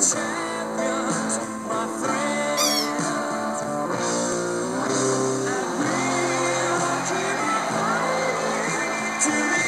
champions, my friends. And we'll keep on fighting till the